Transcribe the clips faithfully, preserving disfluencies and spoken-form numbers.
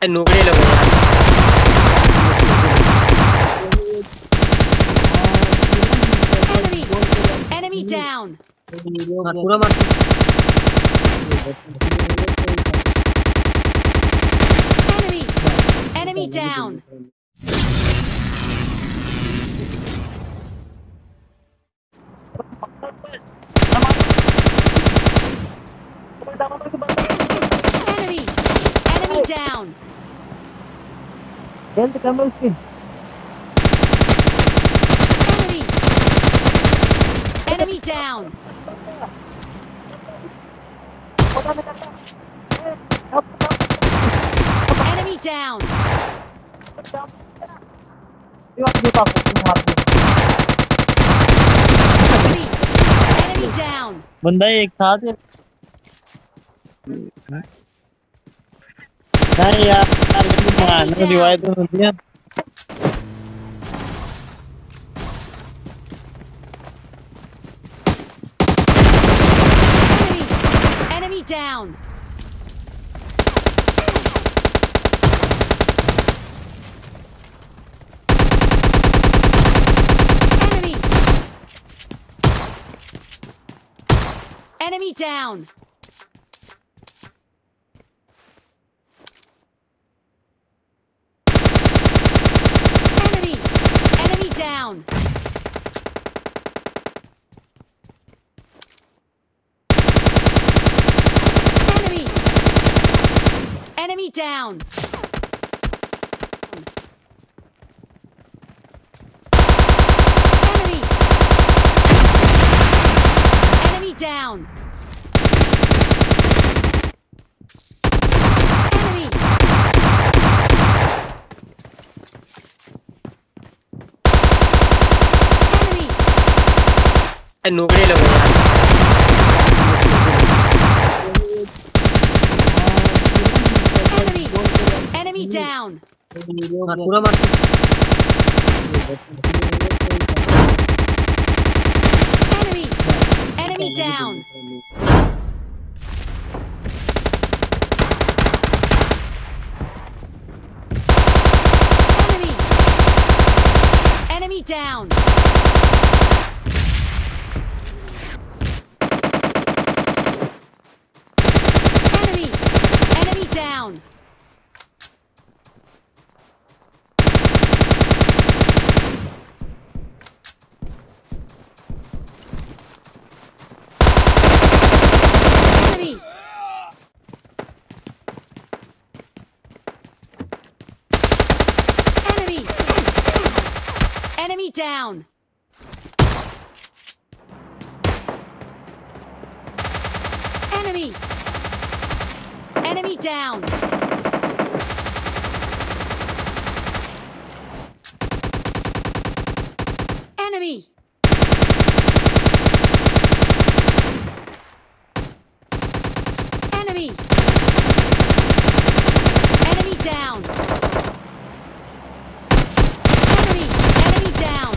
नुकड़े लोग Enemy! Enemy down! पूरा मार Enemy! Enemy down! Enemy! Enemy down! Health कम है उसकी। Enemy! Enemy down! Enemy down! Enemy! Enemy down! बंदा एक साथ है। नहीं यार मारना रिवाइव तो हो गया। Enemy! Enemy down! Enemy! Enemy down! Enemy! Enemy down! Enemy! Enemy down! Enemy! Enemy down! Enemy! Enemy! नुकड़े लोग Enemy! Enemy down! पूरा मार Enemy! Enemy down! Enemy! Enemy down! Enemy! Enemy down! Enemy! Enemy! Enemy down! Enemy! Enemy down! Enemy! Enemy! Enemy down! Enemy! Enemy down!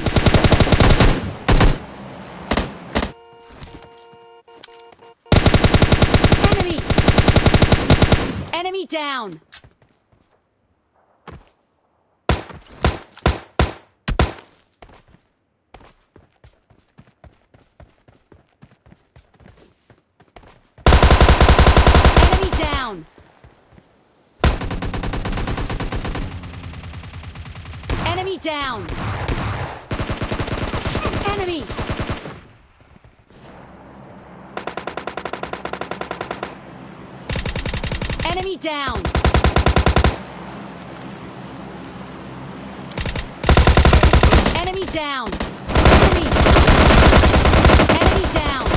Enemy! Enemy down! Enemy down! Enemy down! Enemy! Enemy down! Enemy down! Enemy! Enemy down!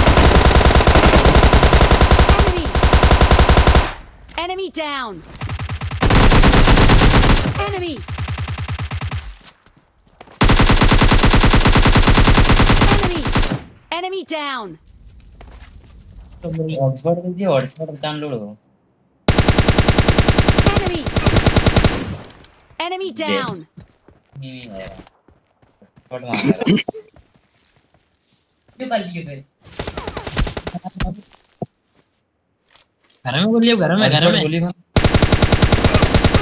Enemy! Enemy down! Enemy! Enemy! Enemy down! Oxford में जी Oxford download हो Enemy! Enemy down! नहीं आया Oxford में आ गया क्यों कर लिए फिर घर में बोलिए घर में घर में बोली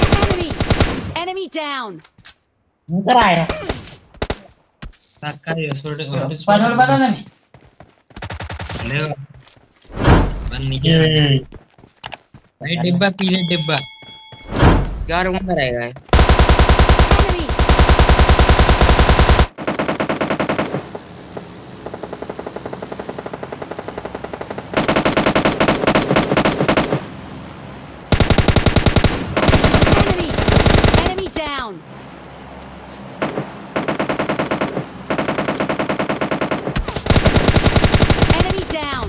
down. Ntar aja. Takai ya sudah Padahal padahal nih. Leo ban नीचे Eh. भाई डिब्बा पीले डिब्बा यार कौन रहेगा Enemy. Enemy. Enemy down. Enemy down.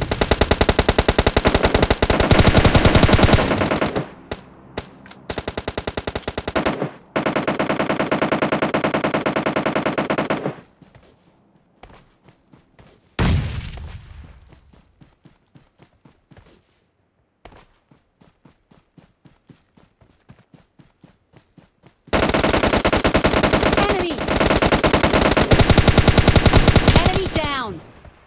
Enemy. Enemy down.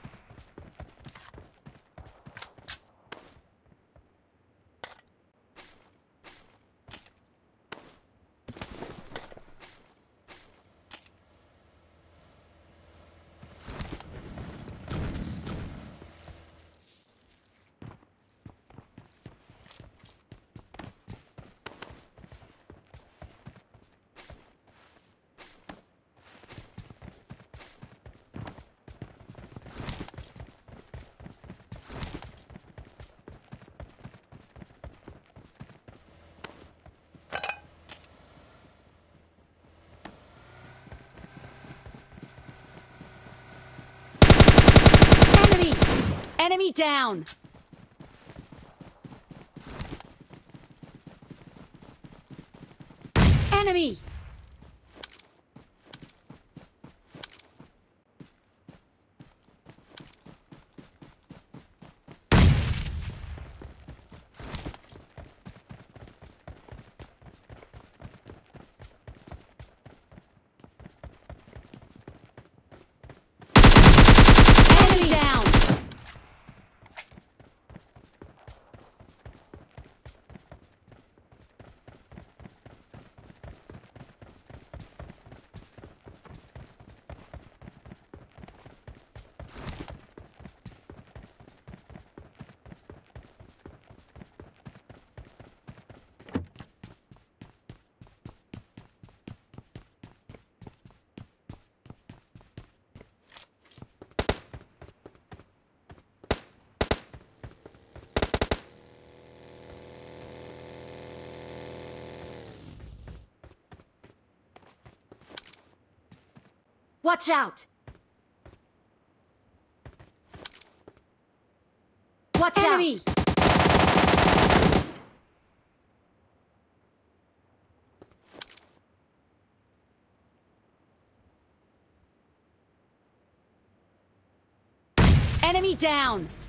Enemy. Enemy down. Enemy. Enemy down. Watch out. Watch Enemy. out. Enemy down.